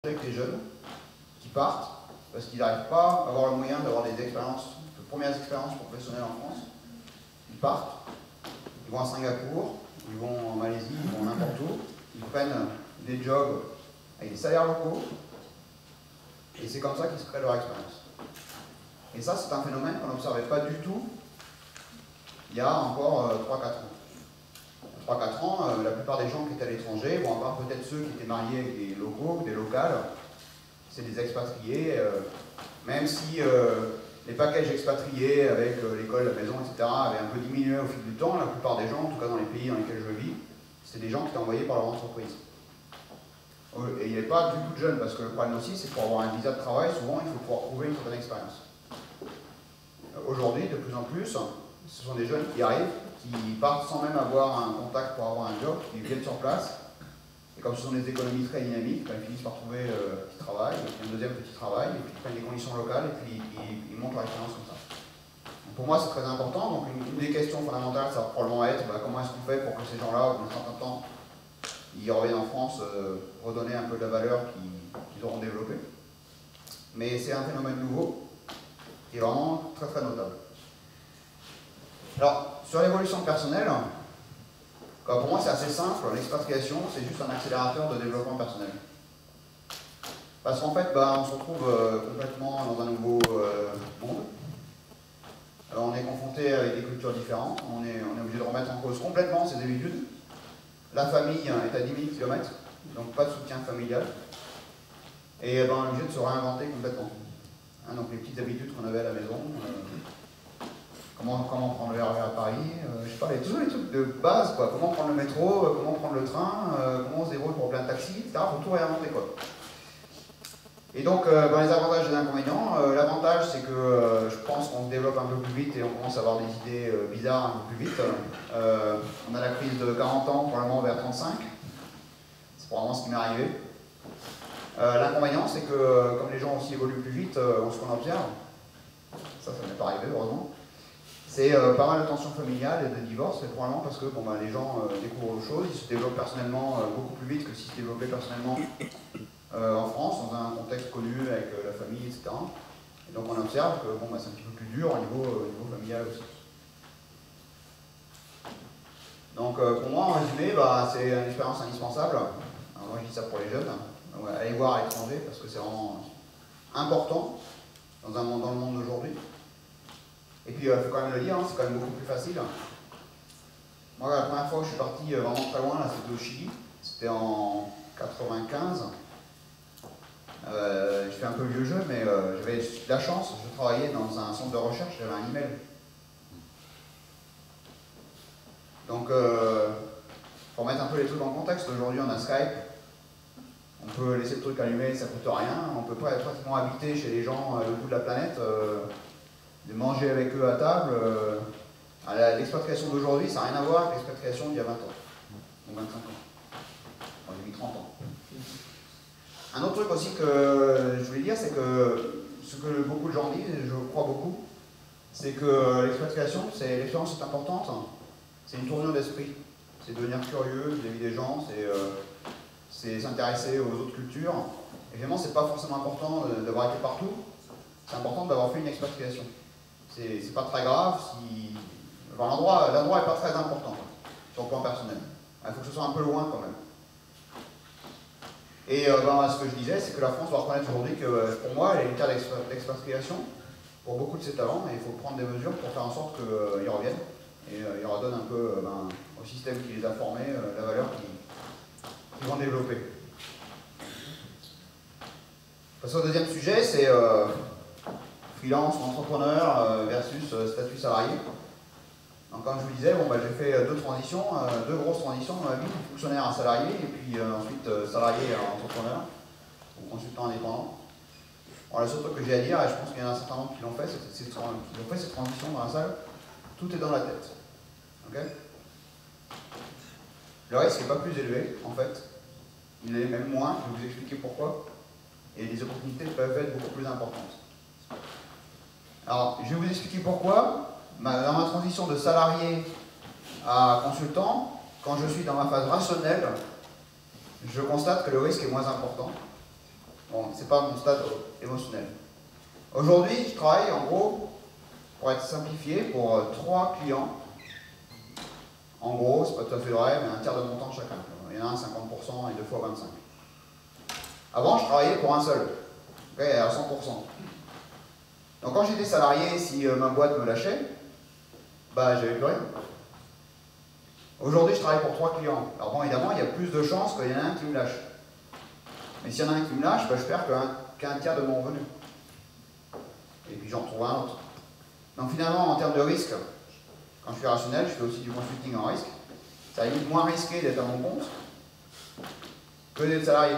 avec les jeunes qui partent parce qu'ils n'arrivent pas à avoir le moyen d'avoir des expériences, de premières expériences professionnelles en France. Ils partent, ils vont à Singapour, ils vont en Malaisie, ils vont n'importe où, ils prennent des jobs avec des salaires locaux, et c'est comme ça qu'ils se créent leur expérience. Et ça, c'est un phénomène qu'on n'observait pas du tout il y a encore 3-4 ans. 3-4 ans, la plupart des gens qui étaient à l'étranger, bon, à part peut-être ceux qui étaient mariés avec des locaux, des locales, c'est des expatriés, même si les packages expatriés avec l'école, la maison, etc. avaient un peu diminué au fil du temps, la plupart des gens, en tout cas dans les pays dans lesquels je vis, c'est des gens qui étaient envoyés par leur entreprise. Et il n'y avait pas du tout de jeunes, parce que le problème aussi, c'est que pour avoir un visa de travail, souvent il faut pouvoir prouver une certaine expérience. Aujourd'hui, de plus en plus, ce sont des jeunes qui arrivent, qui partent sans même avoir un contact pour avoir un job, qui viennent sur place, et comme ce sont des économies très dynamiques, ben, ils finissent par trouver un petit travail, et puis un deuxième petit travail, et puis ils prennent des conditions locales, et puis ils montent leur expérience comme ça. Donc pour moi, c'est très important. Donc une des questions fondamentales, ça va probablement être comment est-ce qu'on fait pour que ces gens-là, au bout d'un certain temps, ils reviennent en France, redonner un peu de la valeur qu'ils auront développée. Mais c'est un phénomène nouveau, qui est vraiment très très notable. Alors, sur l'évolution personnelle, pour moi c'est assez simple, l'expatriation c'est juste un accélérateur de développement personnel. Parce qu'en fait, on se retrouve complètement dans un nouveau monde. Alors, on est confronté avec des cultures différentes, on est obligé de remettre en cause complètement ses habitudes. La famille est à 10 000 km, donc pas de soutien familial. Et on est obligé de se réinventer complètement. Donc les petites habitudes qu'on avait à la maison, comment prendre le RER à Paris, je sais pas, tous les trucs de base, quoi. Comment prendre le métro, comment prendre le train, comment on se débrouille pour plein de taxis, etc. Il faut tout réinventer, quoi. Et donc, les avantages et les inconvénients, l'avantage c'est que je pense qu'on se développe un peu plus vite et on commence à avoir des idées bizarres un peu plus vite. On a la crise de 40 ans, probablement vers 35. C'est probablement ce qui m'est arrivé. L'inconvénient c'est que comme les gens aussi évoluent plus vite, ce qu'on observe, ça m'est pas arrivé heureusement, c'est pas mal de tensions familiales et de divorces, et probablement parce que les gens découvrent autre chose, ils se développent personnellement beaucoup plus vite que s'ils se développaient personnellement en France, dans un contexte connu avec la famille, etc. Et donc on observe que c'est un petit peu plus dur au niveau familial aussi. Donc pour moi, en résumé, c'est une expérience indispensable. Alors, moi je dis ça pour les jeunes, donc, allez voir à l'étranger parce que c'est vraiment important dans le monde d'aujourd'hui. Et puis il faut quand même le dire, c'est quand même beaucoup plus facile. Moi la première fois où je suis parti vraiment très loin, c'était au Chili, c'était en 95. Je fais un peu vieux jeu, mais j'avais la chance, je travaillais dans un centre de recherche, j'avais un email. Donc, pour mettre un peu les trucs en contexte, aujourd'hui on a Skype, on peut laisser le truc allumé, ça coûte rien, on peut pratiquement habiter chez les gens à l'autre bout de la planète, de manger avec eux à table. L'expatriation d'aujourd'hui, ça n'a rien à voir avec l'expatriation d'il y a 20 ans, ou 25 ans, enfin, j'ai mis 30 ans. Un autre truc aussi que je voulais dire, c'est que ce que beaucoup de gens disent, et je crois beaucoup, c'est que l'expatriation, l'expérience est importante, c'est une tournure d'esprit, c'est devenir curieux vis-à-vis des gens, c'est s'intéresser aux autres cultures. Évidemment, c'est pas forcément important d'avoir été partout, c'est important d'avoir fait une expatriation. C'est pas très grave si... Enfin, l'endroit est pas très important sur le plan personnel. Il faut que ce soit un peu loin quand même. Et ce que je disais, c'est que la France doit reconnaître aujourd'hui que pour moi, elle est une terre d'expatriation pour beaucoup de ses talents, et il faut prendre des mesures pour faire en sorte qu'ils reviennent et ils redonnent un peu au système qui les a formés la valeur qu'ils vont développer. Passer au deuxième sujet, c'est freelance ou entrepreneur versus statut salarié. Donc comme je vous disais, j'ai fait deux grosses transitions dans ma vie, fonctionnaire à salarié, et puis ensuite salarié à entrepreneur, ou consultant indépendant. Alors, le seul truc que j'ai à dire, et je pense qu'il y en a un certain nombre qui l'ont fait, qui ont fait cette transition dans la salle, tout est dans la tête. Okay, le risque n'est pas plus élevé, en fait. Il est même moins, je vais vous expliquer pourquoi. Et les opportunités peuvent être beaucoup plus importantes. Alors, je vais vous expliquer pourquoi. Dans ma transition de salarié à consultant, quand je suis dans ma phase rationnelle, je constate que le risque est moins important. c'est pas mon stade émotionnel. Aujourd'hui, je travaille en gros, pour être simplifié, pour 3 clients. En gros, c'est pas tout à fait vrai, mais un tiers de montant chacun. Il y en a un 50% et 2 fois 25. Avant, je travaillais pour un seul, okay, à 100%. Donc quand j'étais salarié, si ma boîte me lâchait, bah j'avais plus rien. Aujourd'hui, je travaille pour 3 clients. Alors bon, évidemment, il y a plus de chances qu'il y en ait un qui me lâche. Mais s'il y en a un qui me lâche, bah, je perds qu'un tiers de mon revenu. Et puis j'en trouve un autre. Donc finalement, en termes de risque, quand je suis rationnel, je fais aussi du consulting en risque. Ça limite moins risqué d'être à mon compte que d'être salarié.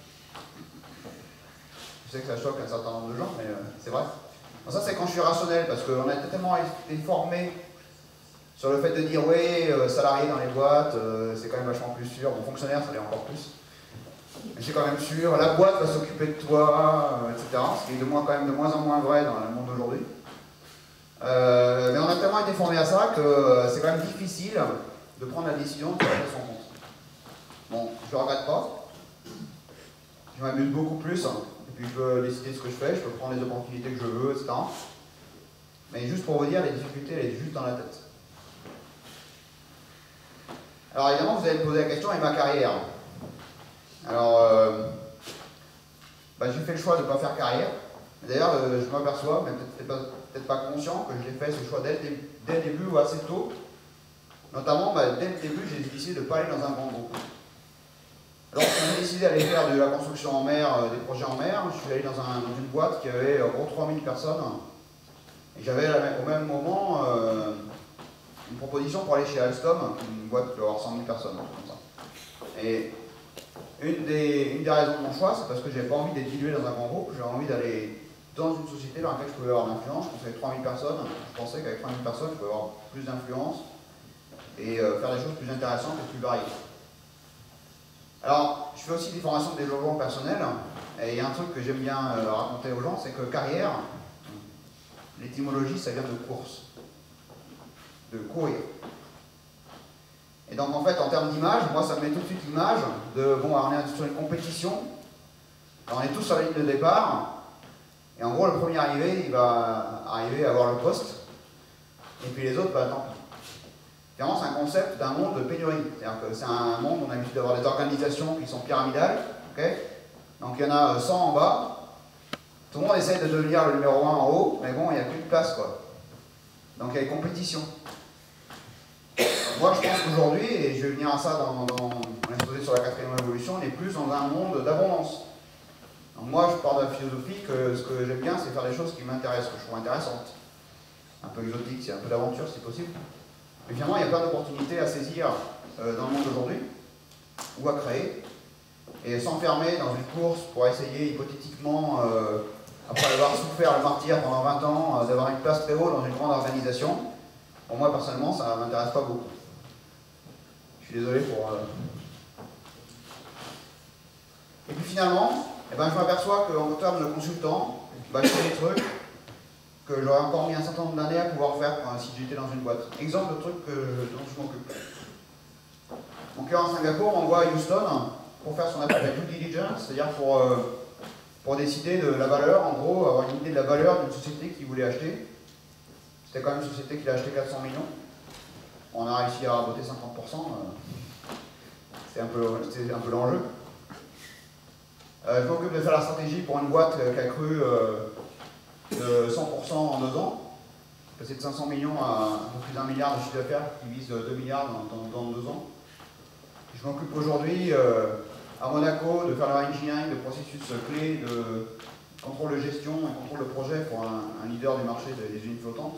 Je sais que ça choque un certain nombre de gens, mais c'est vrai. Donc ça, c'est quand je suis rationnel, parce qu'on a tellement été formé sur le fait de dire oui, salarié dans les boîtes, c'est quand même vachement plus sûr. Bon, fonctionnaire, ça l'est encore plus. Mais c'est quand même sûr, la boîte va s'occuper de toi, etc. Ce qui est quand même de moins en moins vrai dans le monde d'aujourd'hui. Mais on a tellement été formé à ça que c'est quand même difficile de prendre la décision de faire son compte. Bon, je ne regrette pas. Je m'amuse beaucoup plus. Et puis je peux décider ce que je fais, je peux prendre les opportunités que je veux, etc. Mais juste pour vous dire, les difficultés, elles sont juste dans la tête. Alors évidemment, vous allez me poser la question, et ma carrière? Alors, j'ai fait le choix de ne pas faire carrière. D'ailleurs, je m'aperçois, mais peut-être pas conscient, que j'ai fait ce choix dès le début ou assez tôt. Notamment, dès le début, j'ai décidé de ne pas aller dans un grand groupe. Lorsqu'on a décidé d'aller faire de la construction en mer, des projets en mer, je suis allé dans une boîte qui avait en gros 3000 personnes. Et j'avais au même moment une proposition pour aller chez Alstom, une boîte qui doit avoir 100 000 personnes, comme ça. Et une des raisons de mon choix, c'est parce que j'avais pas envie d'être dilué dans un grand groupe, j'avais envie d'aller dans une société dans laquelle je pouvais avoir de l'influence. Je pensais qu'avec 3000 personnes, je pouvais avoir plus d'influence et faire des choses plus intéressantes et plus variées. Alors, je fais aussi des formations de développement personnel, et il y a un truc que j'aime bien raconter aux gens, c'est que carrière, l'étymologie, ça vient de course, de courir. Et donc en fait, en termes d'image, moi ça me met tout de suite l'image de, bon, on est sur une compétition, on est tous sur la ligne de départ, et en gros le premier arrivé, il va arriver à avoir le poste, et puis les autres, tant pis. Finalement, c'est un concept d'un monde de pénurie. C'est-à-dire que c'est un monde où on a l'habitude d'avoir des organisations qui sont pyramidales. Okay, donc il y en a 100 en bas. Tout le monde essaie de devenir le numéro 1 en haut, mais bon, il n'y a plus de place, quoi. Donc il y a des compétitions. Moi, je pense qu'aujourd'hui, et je vais venir à ça dans l'exposé sur la 4e révolution, on est plus dans un monde d'abondance. Donc moi, je pars de la philosophie que ce que j'aime bien, c'est faire des choses qui m'intéressent, que je trouve intéressantes. Un peu exotiques, c'est un peu d'aventure, si possible. Mais finalement, il y a plein d'opportunités à saisir dans le monde d'aujourd'hui, ou à créer, et s'enfermer dans une course pour essayer hypothétiquement, après avoir souffert le martyre pendant 20 ans, d'avoir une place très haut dans une grande organisation. Pour moi, personnellement, ça ne m'intéresse pas beaucoup. Je suis désolé pour... Et puis finalement, je m'aperçois qu'en termes de consultant, je fais des trucs que j'aurais encore mis un certain nombre d'années à pouvoir faire si j'étais dans une boîte. Exemple de truc dont je m'occupe. Mon client à Singapour m'envoie à Houston pour faire ce qu'on appelle la due diligence, c'est-à-dire pour décider de la valeur, en gros, avoir une idée de la valeur d'une société qu'il voulait acheter. C'était quand même une société qui a acheté 400 millions. On a réussi à raboter 50%. C'est un peu l'enjeu. Je m'occupe de faire la stratégie pour une boîte qui a cru de 100% en 2 ans. Passer de 500 millions à un peu plus d'1 milliard de chiffre d'affaires qui vise 2 milliards dans 2 ans. Je m'occupe aujourd'hui à Monaco de faire le engineering de processus clés de contrôle de gestion et contrôle de projet pour un leader du marché des unités flottantes.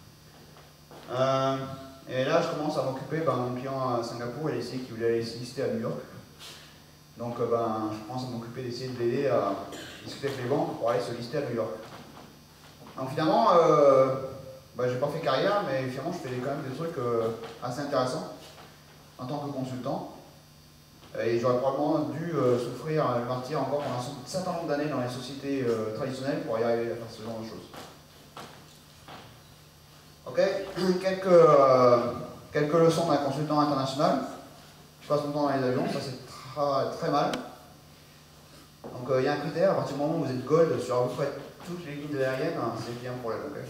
Et là, je commence à m'occuper, mon client à Singapour, il a essayé qu'il voulait aller se lister à New York. Donc je commence à m'occuper d'essayer de l'aider à discuter avec les banques pour aller se lister à New York. Donc finalement, j'ai pas fait carrière, mais finalement je fais quand même des trucs assez intéressants en tant que consultant. Et j'aurais probablement dû souffrir le martyre encore pendant un certain nombre d'années dans les sociétés traditionnelles pour y arriver à faire ce genre de choses. Ok, quelques leçons d'un consultant international. Je passe mon temps dans les avions, ça c'est très mal. Donc Donc il y a un critère, à partir du moment où vous êtes gold sur à peu près toutes les lignes aériennes, c'est bien pour la problème.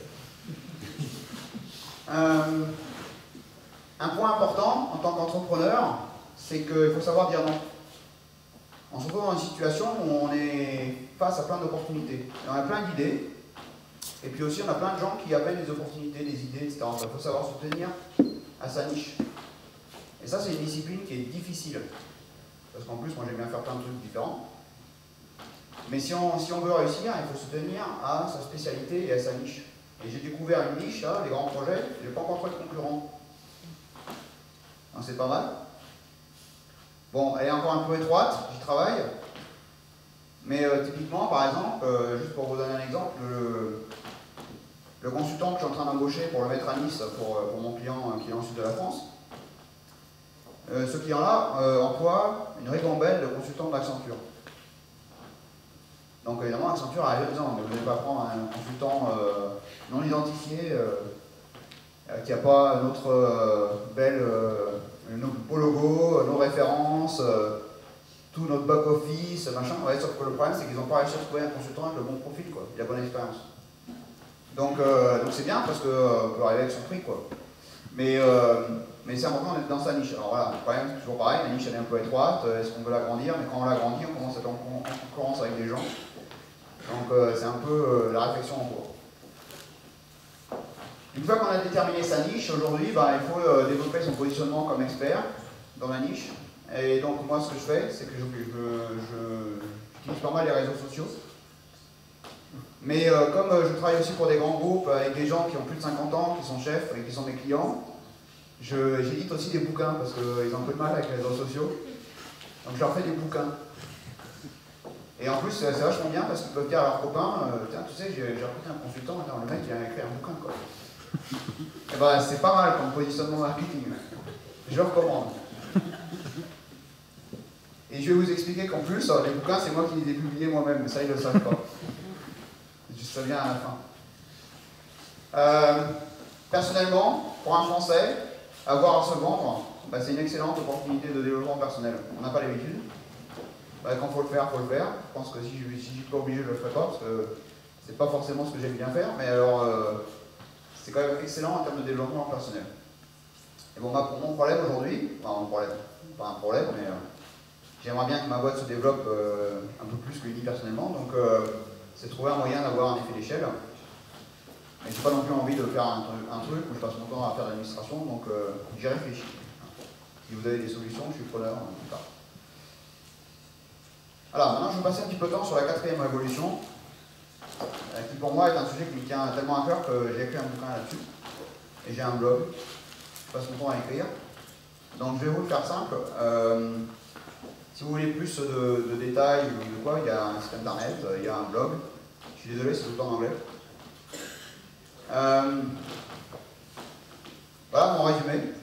Un point important en tant qu'entrepreneur, c'est qu'il faut savoir dire non. On se retrouve dans une situation où on est face à plein d'opportunités. On a plein d'idées, et puis aussi on a plein de gens qui appellent des opportunités, des idées, etc. Il faut savoir se tenir à sa niche. Et ça, c'est une discipline qui est difficile. Parce qu'en plus, moi j'aime bien faire plein de trucs différents. Mais si on veut réussir, il faut se tenir à sa spécialité et à sa niche. Et j'ai découvert une niche, là, les grands projets, je n'ai pas encore trouvé de concurrent. C'est pas mal. Bon, elle est encore un peu étroite, j'y travaille. Mais typiquement, par exemple, juste pour vous donner un exemple, le consultant que je suis en train d'embaucher pour le mettre à Nice pour mon client qui est dans le sud de la France, ce client-là emploie une ribambelle de consultants d'Accenture. Donc évidemment, Accenture a besoin, mais vous n'allez pas prendre un consultant non identifié qui n'a pas notre nos beaux logos, nos références, tout notre back-office, machin. Ouais, sauf que le problème, c'est qu'ils n'ont pas réussi à trouver un consultant avec le bon profil, quoi, et la bonne expérience. Donc c'est bien parce qu'on peut arriver avec son prix, quoi. Mais c'est important d'être dans sa niche. Alors voilà, le problème, c'est toujours pareil, la niche elle est un peu étroite, est-ce qu'on veut l'agrandir? Mais quand on l'agrandit, on commence à être en concurrence avec des gens. Donc c'est un peu la réflexion en cours. Une fois qu'on a déterminé sa niche, aujourd'hui, il faut développer son positionnement comme expert dans la niche. Et donc moi, ce que je fais, c'est que j'utilise pas mal les réseaux sociaux. Mais comme je travaille aussi pour des grands groupes avec des gens qui ont plus de 50 ans, qui sont chefs et qui sont mes clients, j'édite aussi des bouquins parce qu'ils ont un peu de mal avec les réseaux sociaux. Donc je leur fais des bouquins. Et en plus, c'est vachement bien parce qu'ils peuvent dire à leurs copains, tiens, tu sais, j'ai recruté un consultant, attends, le mec il a écrit un bouquin, quoi. Et ben, c'est pas mal comme positionnement marketing. Je le recommande. Et je vais vous expliquer qu'en plus, les bouquins, c'est moi qui les ai publiés moi-même, mais ça, ils ne le savent pas. Ça vient à la fin. Personnellement, pour un Français, avoir à se vendre, c'est une excellente opportunité de développement personnel. On n'a pas l'habitude. Quand il faut le faire, il faut le faire. Je pense que si je ne suis pas obligé, je ne le ferai pas, parce que c'est pas forcément ce que j'aime bien faire, mais alors c'est quand même excellent en termes de développement personnel. Et bon, mon problème aujourd'hui, enfin mon problème, pas un problème, mais j'aimerais bien que ma boîte se développe un peu plus que lui personnellement, donc c'est trouver un moyen d'avoir un effet d'échelle. Mais je n'ai pas non plus envie de faire un truc où je passe mon temps à faire de l'administration, donc j'y réfléchis. Si vous avez des solutions, je suis preneur plus tard. Alors, maintenant je vais passer un petit peu de temps sur la 4e révolution, qui pour moi est un sujet qui me tient tellement à cœur que j'ai écrit un bouquin là-dessus. Et j'ai un blog, je passe mon temps à écrire. Donc je vais vous le faire simple. Si vous voulez plus de détails ou de quoi, il y a un site internet, il y a un blog. Je suis désolé, c'est tout le temps en anglais. Voilà mon résumé.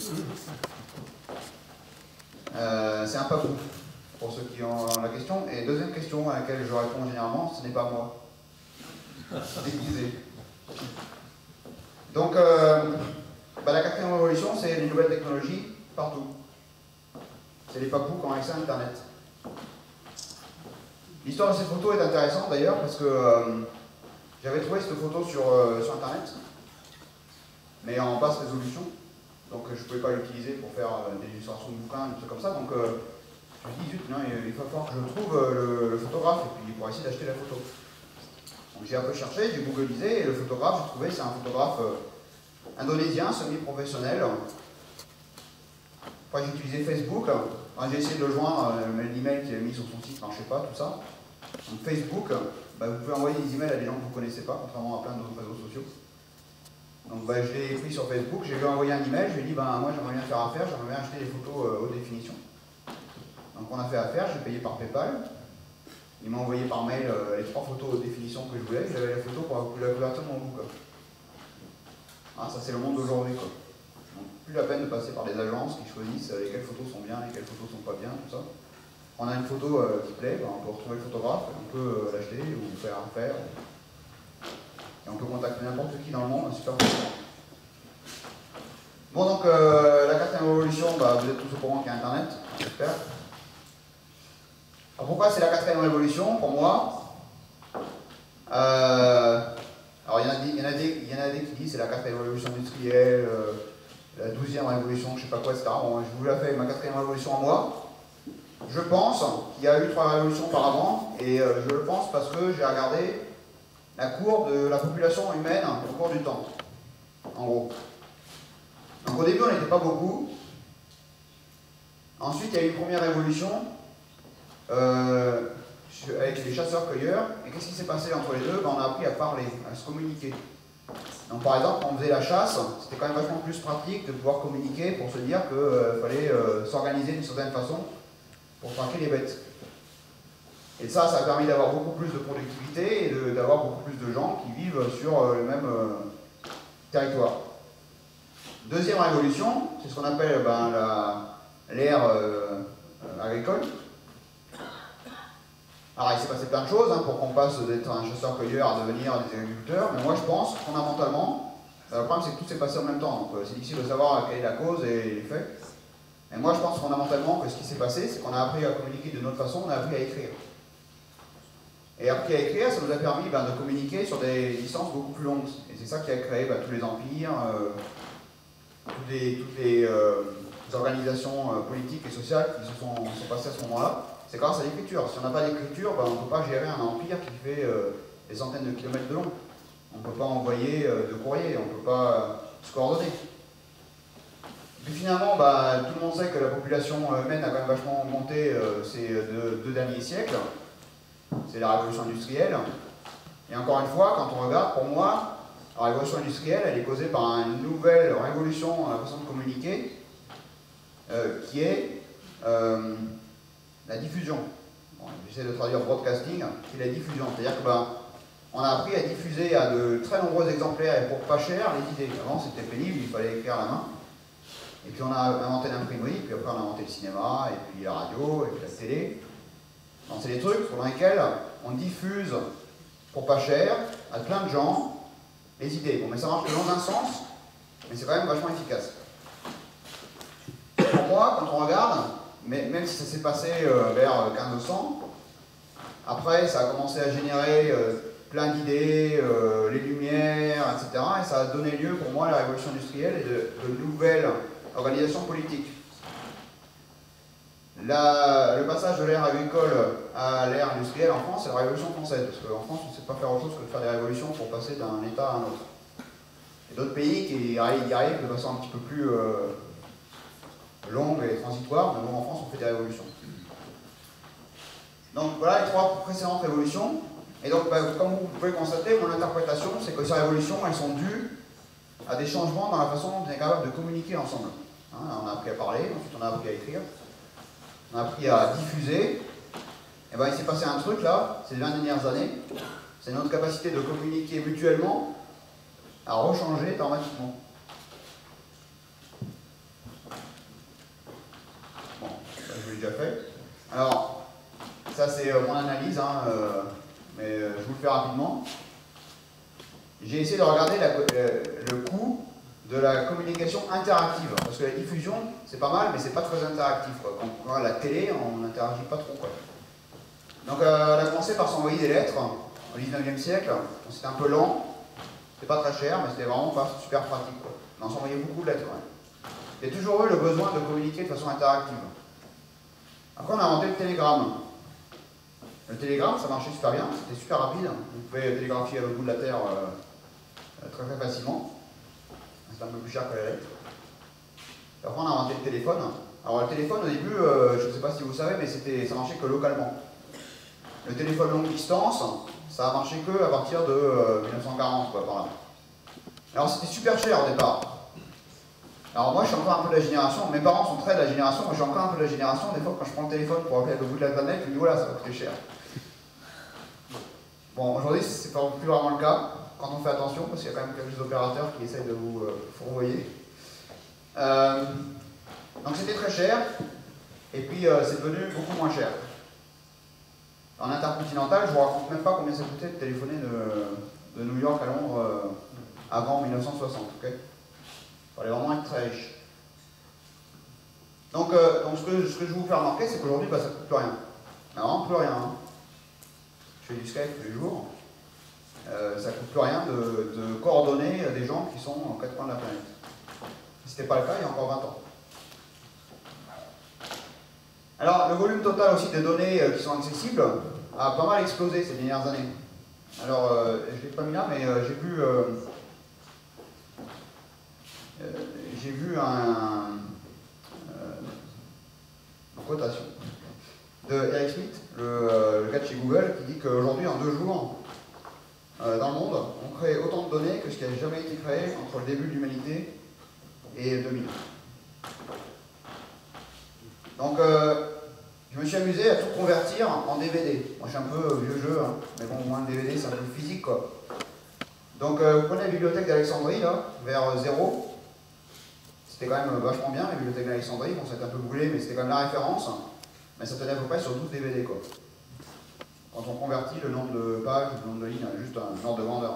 C'est un papou, pour ceux qui ont la question. Et deuxième question à laquelle je réponds généralement, ce n'est pas moi. Déguisé. Donc, la 4e révolution, c'est les nouvelles technologies partout. C'est les papous qui ont accès à Internet. L'histoire de cette photo est intéressante d'ailleurs parce que j'avais trouvé cette photo sur Internet, mais en basse résolution. Donc je ne pouvais pas l'utiliser pour faire des illustrations de bouquins, des trucs comme ça. Donc je me dis, zut, non, il va falloir que je trouve le photographe et puis pour essayer d'acheter la photo. Donc j'ai un peu cherché, j'ai googlisé et le photographe, j'ai trouvé, c'est un photographe indonésien, semi-professionnel. Enfin, j'ai utilisé Facebook, j'ai essayé de le joindre, mais l'email qu'il avait mis sur son site ne marchait pas, tout ça. Donc Facebook, vous pouvez envoyer des emails à des gens que vous ne connaissez pas, contrairement à plein d'autres réseaux sociaux. Donc je l'ai écrit sur Facebook, j'ai lui envoyé un email, je lui ai dit moi j'aimerais bien faire affaire, j'aimerais bien acheter des photos haute définition. Donc on a fait affaire, j'ai payé par PayPal. Il m'a envoyé par mail les 3 photos haute définition que je voulais, j'avais la photo pour la couverture de mon book. Ça c'est le monde d'aujourd'hui. Donc plus la peine de passer par des agences qui choisissent lesquelles photos sont bien, lesquelles photos sont pas bien, tout ça. On a une photo qui plaît, on peut retrouver le photographe, on peut l'acheter ou faire affaire. Et on peut contacter n'importe qui dans le monde, super facilement. Bon, donc la 4e révolution, vous êtes tous au courant qu'il y a Internet, j'espère. Alors pourquoi c'est la quatrième révolution pour moi? Alors il y en a des qui disent c'est la quatrième révolution industrielle, la 12e révolution, je sais pas quoi, etc. Bon, je vous la fais, ma quatrième révolution à moi. Je pense qu'il y a eu 3 révolutions auparavant, et je le pense parce que j'ai regardé la courbe de la population humaine au cours du temps, en gros. Donc au début on n'était pas beaucoup. Ensuite il y a eu une première révolution avec les chasseurs-cueilleurs. Et qu'est-ce qui s'est passé entre les deux? Ben, on a appris à parler, à se communiquer. Donc par exemple, quand on faisait la chasse, c'était quand même vachement plus pratique de pouvoir communiquer pour se dire qu'il fallait s'organiser d'une certaine façon pour traquer les bêtes. Et ça a permis d'avoir beaucoup plus de productivité et d'avoir beaucoup plus de gens qui vivent sur le même territoire. Deuxième révolution, c'est ce qu'on appelle l'ère agricole. Alors il s'est passé plein de choses pour qu'on passe d'être un chasseur-cueilleur à devenir des agriculteurs, mais moi je pense fondamentalement, le problème c'est que tout s'est passé en même temps, donc c'est difficile de savoir quelle est la cause et les faits. Mais moi je pense fondamentalement que ce qui s'est passé, c'est qu'on a appris à communiquer d'une autre façon, on a appris à écrire. Et appris à écrire, ça nous a permis de communiquer sur des distances beaucoup plus longues. Et c'est ça qui a créé tous les empires, toutes les organisations politiques et sociales qui sont passées à ce moment-là. C'est grâce à l'écriture. Si on n'a pas d'écriture, on ne peut pas gérer un empire qui fait des centaines de kilomètres de long. On ne peut pas envoyer de courrier, on ne peut pas se coordonner. Et puis finalement, tout le monde sait que la population humaine a quand même vachement augmenté ces 2 derniers siècles. C'est la révolution industrielle. Et encore une fois, quand on regarde, pour moi, la révolution industrielle, elle est causée par une nouvelle révolution dans la façon de communiquer, qui est la diffusion. Bon, j'essaie de traduire broadcasting, c'est la diffusion. C'est-à-dire que on a appris à diffuser à de très nombreux exemplaires et pour pas cher les idées. Avant c'était pénible, il fallait écrire à la main. Et puis on a inventé l'imprimerie, puis après on a inventé le cinéma, et puis la radio, et puis la télé. Donc c'est des trucs pendant lesquels on diffuse pour pas cher à plein de gens les idées. Bon, mais ça marche que dans un sens, mais c'est quand même vachement efficace. Pour moi, quand on regarde, même si ça s'est passé vers 1500, après ça a commencé à générer plein d'idées, les Lumières, etc. Et ça a donné lieu pour moi à la révolution industrielle et de nouvelles organisations politiques. Le passage de l'ère agricole à l'ère industrielle en France, c'est la Révolution française, parce qu'en France, on ne sait pas faire autre chose que de faire des révolutions pour passer d'un État à un autre. Il y a d'autres pays qui y arrivent de façon un petit peu plus longue et transitoire, mais bon, en France, on fait des révolutions. Donc voilà les 3 précédentes révolutions. Et donc, comme vous pouvez constater, mon interprétation, c'est que ces révolutions, elles sont dues à des changements dans la façon dont on est capable de communiquer ensemble. On a appris à parler, ensuite on a appris à écrire. On a appris à diffuser. Et il s'est passé un truc là, ces 20 dernières années, c'est notre capacité de communiquer mutuellement à rechanger dramatiquement. Bon, ça je l'ai déjà fait. Alors, ça c'est mon analyse, mais je vous le fais rapidement. J'ai essayé de regarder le coût de la communication interactive, parce que la diffusion, c'est pas mal, mais c'est pas très interactif. Quand on regarde la télé, on n'interagit pas trop. Donc elle a commencé par s'envoyer des lettres au 19e siècle. C'était un peu lent, c'était pas très cher, mais c'était vraiment pas super pratique. Mais on s'envoyait beaucoup de lettres quand même. Il y a toujours eu le besoin de communiquer de façon interactive. Après on a inventé le télégramme. Le télégramme, ça marchait super bien, c'était super rapide. Vous pouvez télégraphier à l'autre bout de la Terre très très facilement. C'est un peu plus cher que la lettre. Et après on a inventé le téléphone. Alors le téléphone au début, je ne sais pas si vous savez, mais ça marchait que localement. Le téléphone longue distance, ça a marché que à partir de 1940, par là. Alors c'était super cher au départ. Alors moi je suis encore un peu de la génération, mes parents sont très de la génération, moi je suis encore un peu de la génération, des fois quand je prends le téléphone pour appeler à l'autre bout de la planète, je me dis voilà, ça va coûter cher. Bon, aujourd'hui c'est pas plus vraiment le cas, quand on fait attention, parce qu'il y a quand même quelques opérateurs qui essayent de vous fourvoyer. Donc c'était très cher, et puis c'est devenu beaucoup moins cher. En intercontinental, je ne vous raconte même pas combien ça coûtait de téléphoner de New York à Londres avant 1960. Okay, il fallait vraiment être très riche. Donc ce que je vais vous faire remarquer, c'est qu'aujourd'hui, ça ne coûte plus rien. Alors, plus rien. Hein. Je fais du Skype tous les jours. Ça ne coûte plus rien de coordonner des gens qui sont aux quatre coins de la planète. Si ce n'était pas le cas il y a encore 20 ans. Alors, le volume total aussi des données qui sont accessibles a pas mal explosé ces dernières années. Alors, je ne l'ai pas mis là, mais j'ai vu une quotation de Eric Schmidt, le gars de chez Google, qui dit qu'aujourd'hui, en 2 jours, dans le monde, on crée autant de données que ce qui n'a jamais été créé entre le début de l'humanité et 2000. Donc, je me suis amusé à tout convertir en DVD. Moi, je suis un peu vieux jeu, hein, mais bon, au moins le DVD, c'est un peu physique, quoi. Donc, vous prenez la bibliothèque d'Alexandrie, là, vers 0. C'était quand même vachement bien, la bibliothèque d'Alexandrie. Bon, c'était un peu brûlé, mais c'était quand même la référence. Mais ça tenait à peu près sur 12 DVD, quoi. Quand on convertit le nombre de pages, le nombre de lignes, juste un ordre de grandeur.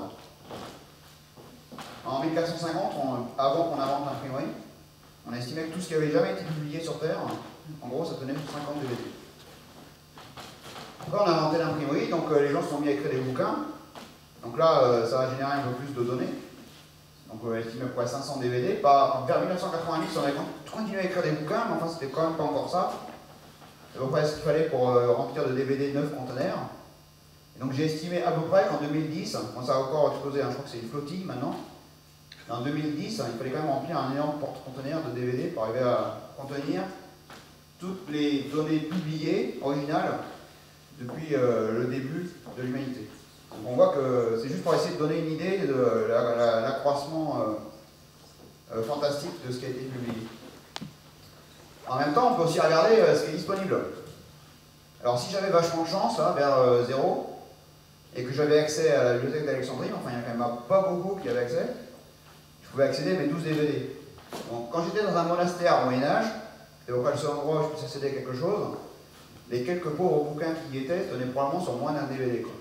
En 1450, avant qu'on invente l'imprimerie, on estimait que tout ce qui avait jamais été publié sur Terre, en gros, ça tenait sur 50 DVD. Après, on a inventé l'imprimerie, donc les gens se sont mis à écrire des bouquins. Donc là, ça a généré un peu plus de données. Donc on estimait à peu près 500 DVD. Vers 1990, on avait continué à écrire des bouquins, mais enfin, c'était quand même pas encore ça. C'est à peu près ce qu'il fallait pour remplir de DVD 9 conteneurs. Et donc j'ai estimé à peu près qu'en 2010, bon, ça a encore explosé, hein, je crois que c'est une flottille maintenant. En 2010, il fallait quand même remplir un énorme porte-conteneur de DVD pour arriver à contenir toutes les données publiées, originales, depuis le début de l'humanité. Donc on voit que c'est juste pour essayer de donner une idée de l'accroissement fantastique de ce qui a été publié. En même temps, on peut aussi regarder ce qui est disponible. Alors si j'avais vachement de chance, là, vers 0, et que j'avais accès à la bibliothèque d'Alexandrie, enfin il n'y en a quand même pas beaucoup qui avaient accès, je pouvais accéder à mes 12 DVD. Donc, quand j'étais dans un monastère au Moyen-Âge, c'était pas le seul endroit où je puisse accéder à quelque chose, les quelques pauvres bouquins qui y étaient tenaient probablement sur moins d'un DVD. Quoi.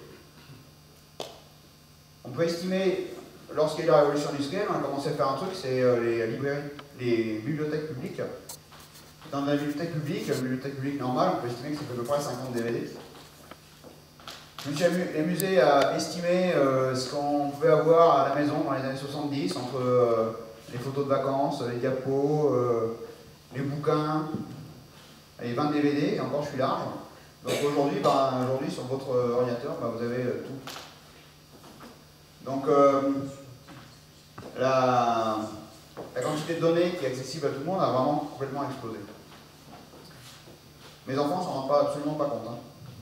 On peut estimer, lorsqu'il y a eu la révolution industrielle, on a commencé à faire un truc, c'est les bibliothèques publiques. Dans la bibliothèque publique normale, on peut estimer que c'est à peu près 50 DVD. Je me suis amusé à estimer ce qu'on pouvait avoir à la maison dans les années 70, entre les photos de vacances, les diapos, les bouquins, les 20 DVD, et encore je suis large. Donc aujourd'hui, sur votre ordinateur, vous avez tout. Donc la quantité de données qui est accessible à tout le monde a vraiment complètement explosé. Mes enfants ne s'en rendent absolument pas compte. Hein.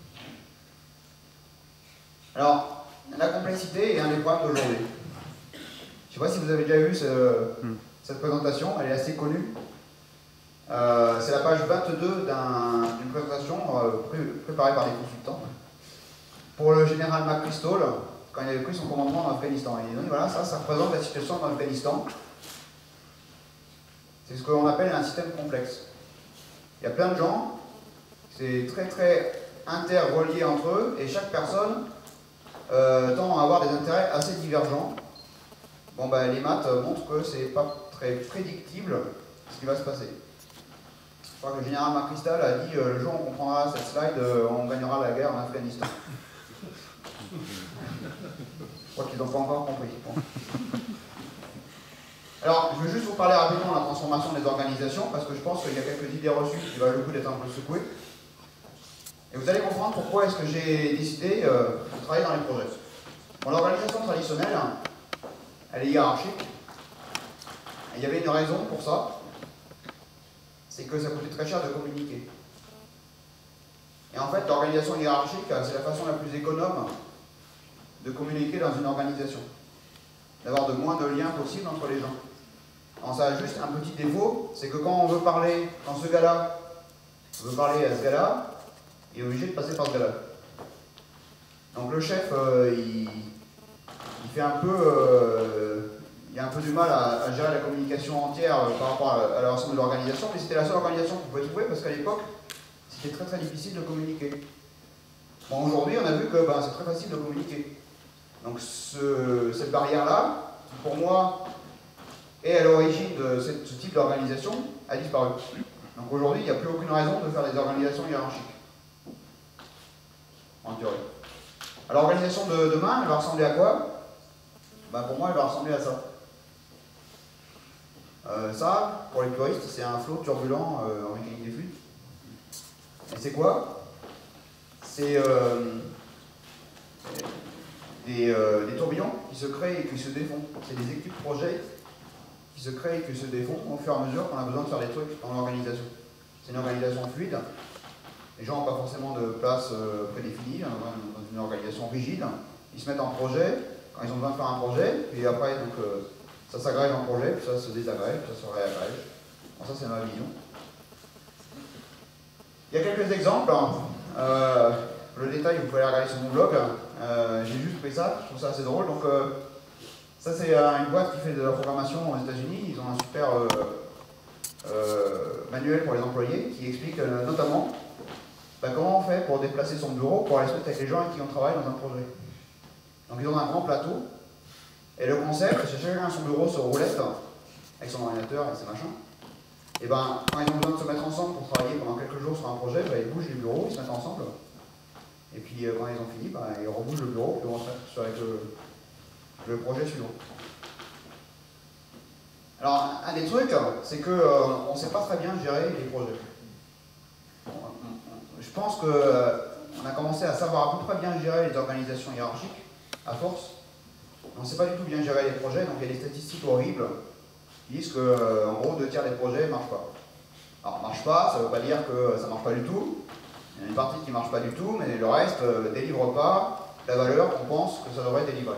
Alors, la complexité est un des problèmes d'aujourd'hui. Je ne sais pas si vous avez déjà vu cette présentation, elle est assez connue. C'est la page 22 d'une présentation préparée par des consultants pour le général McChrystal quand il avait pris son commandement en Afghanistan. Et donc voilà, ça représente la situation en Afghanistan. C'est ce qu'on appelle un système complexe. Il y a plein de gens, c'est très très interrelié entre eux, et chaque personne tend à avoir des intérêts assez divergents. Bon, les maths montrent que c'est pas très prédictible ce qui va se passer. Je crois que le général McChrystal a dit le jour où on comprendra cette slide, on gagnera la guerre en Afghanistan. Je crois qu'ils n'ont pas encore compris. Bon. Alors, je veux juste vous parler rapidement de la transformation des organisations, parce que je pense qu'il y a quelques idées reçues qui valent le coup d'être un peu secouées. Et vous allez comprendre pourquoi est-ce que j'ai décidé de travailler dans les projets. Bon, l'organisation traditionnelle, elle est hiérarchique. Et il y avait une raison pour ça, c'est que ça coûtait très cher de communiquer. Et en fait, l'organisation hiérarchique, c'est la façon la plus économe de communiquer dans une organisation. D'avoir de moins de liens possibles entre les gens. Alors ça a juste un petit défaut, c'est que quand on veut parler, quand ce gars-là veut parler à ce gars-là, il est obligé de passer par ce gars-là. Donc le chef, il fait un peu, il a un peu du mal à gérer la communication entière par rapport à l'ensemble de l'organisation, mais c'était la seule organisation qu'on pouvait trouver parce qu'à l'époque, c'était très très difficile de communiquer. Bon, aujourd'hui, on a vu que c'est très facile de communiquer. Donc cette barrière-là, pour moi, est à l'origine de ce type d'organisation, a disparu. Donc aujourd'hui, il n'y a plus aucune raison de faire des organisations hiérarchiques. en théorie. Alors l'organisation de demain, elle va ressembler à quoi? Ben, pour moi, elle va ressembler à ça. Ça, pour les puristes, c'est un flot turbulent en mécanique des fluides. Et c'est quoi? C'est des tourbillons qui se créent et qui se défont. C'est des équipes projets qui se créent et qui se défont au fur et à mesure qu'on a besoin de faire des trucs dans l'organisation. C'est une organisation fluide. Les gens n'ont pas forcément de place prédéfinie dans une organisation rigide. Ils se mettent en projet quand ils ont besoin de faire un projet, puis après donc, ça s'agrège en projet, puis ça se désagrège, puis ça se réagrège. Bon, ça c'est ma vision. Il y a quelques exemples. Le détail, vous pouvez aller regarder sur mon blog. J'ai juste pris ça, je trouve ça assez drôle. Donc, ça, c'est une boîte qui fait de la programmation aux États-Unis. Ils ont un super manuel pour les employés qui explique notamment comment on fait pour déplacer son bureau pour aller se mettre avec les gens avec qui on travaille dans un projet. Donc, ils ont un grand plateau. Et le concept, c'est que chacun a son bureau sur roulette, avec son ordinateur et ses machins. Et ben, quand ils ont besoin de se mettre ensemble pour travailler pendant quelques jours sur un projet, ils bougent les bureaux, ils se mettent ensemble. Et puis quand ils ont fini, ils rebougent le bureau et vont se mettre sur le projet suivant. Alors, un des trucs, c'est qu'on ne sait pas très bien gérer les projets. Je pense qu'on a commencé à savoir à peu près bien gérer les organisations hiérarchiques, à force. On ne sait pas du tout bien gérer les projets, donc il y a des statistiques horribles qui disent qu'en gros, 2/3 des projets ne marchent pas. Alors, marche pas, ça ne veut pas dire que ça ne marche pas du tout. Il y a une partie qui ne marche pas du tout, mais le reste ne délivre pas la valeur qu'on pense que ça devrait délivrer.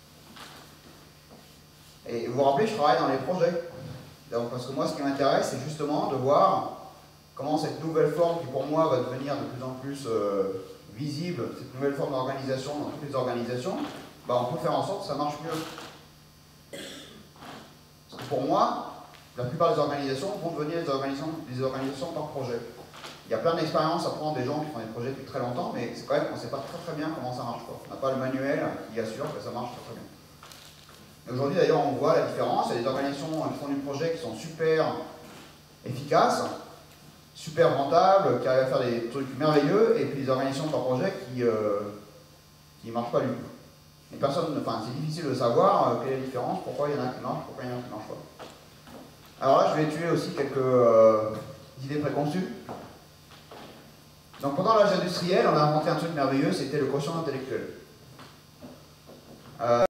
Et vous vous rappelez, je travaille dans les projets. Donc, parce que moi, ce qui m'intéresse, c'est justement de voir comment cette nouvelle forme, qui pour moi va devenir de plus en plus visible, cette nouvelle forme d'organisation dans toutes les organisations, on peut faire en sorte que ça marche mieux. Parce que pour moi, la plupart des organisations vont devenir des organisations par projet. Il y a plein d'expériences à prendre des gens qui font des projets depuis très longtemps, mais c'est quand même qu'on ne sait pas très bien comment ça marche. On n'a pas le manuel qui assure que ça marche très bien. Aujourd'hui d'ailleurs on voit la différence, il y a des organisations qui font du projet qui sont super efficaces, super rentables, qui arrivent à faire des trucs merveilleux, et puis des organisations par projet qui ne marchent pas du tout. Et personne, c'est difficile de savoir quelle est la différence, pourquoi il y en a qui marchent, pourquoi il y en a qui ne marchent pas. Alors là je vais tuer aussi quelques idées préconçues. Donc pendant l'âge industriel, on a inventé un truc merveilleux, c'était le quotient intellectuel.